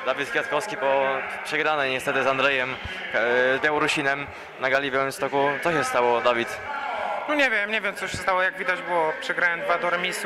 Dawid Kwiatkowski po przegranej niestety z Andrejem Białorusinem na gali w Białymstoku. Co się stało, Dawid? No nie wiem co się stało, jak widać było, przegrałem 2 do remisu.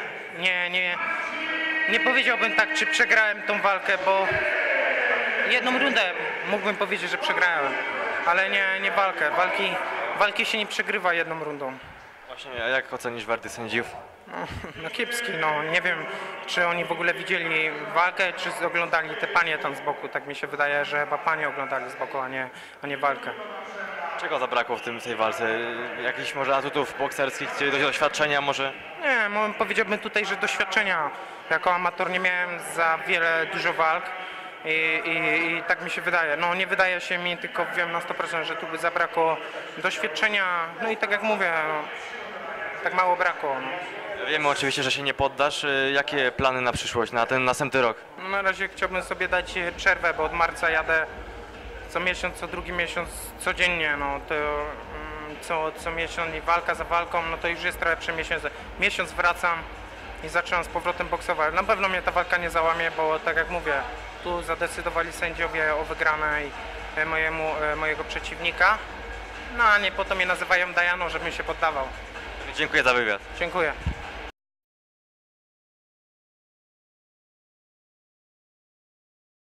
Nie powiedziałbym tak, czy przegrałem tą walkę, bo jedną rundę mógłbym powiedzieć, że przegrałem, ale nie walkę. Walki się nie przegrywa jedną rundą. Właśnie, a jak ocenisz werdykt sędziów? No kiepski, no nie wiem, czy oni w ogóle widzieli walkę, czy oglądali te panie tam z boku. Tak mi się wydaje, że chyba panie oglądali z boku, a nie walkę. Czego zabrakło w tej walce? Jakichś może atutów bokserskich, czy doświadczenia może? Nie, powiedziałbym tutaj, że doświadczenia jako amator nie miałem za dużo walk i tak mi się wydaje. No nie wydaje się mi, tylko wiem na 100%, że tu by zabrakło doświadczenia, no i tak jak mówię, no, tak mało brakło. No. Wiemy oczywiście, że się nie poddasz. Jakie plany na przyszłość, na ten następny rok? No, na razie chciałbym sobie dać przerwę, bo od marca jadę co miesiąc, co drugi miesiąc, codziennie, no to co miesiąc i walka za walką, no to już jest trochę przemiesiąc. Miesiąc wracam i zaczynam z powrotem boksować. Na pewno mnie ta walka nie załamie, bo tak jak mówię, tu zadecydowali sędziowie o wygranej mojego przeciwnika, no a nie po to mnie nazywają Dajaną, żebym się poddawał. Dziękuję za wywiad. Dziękuję.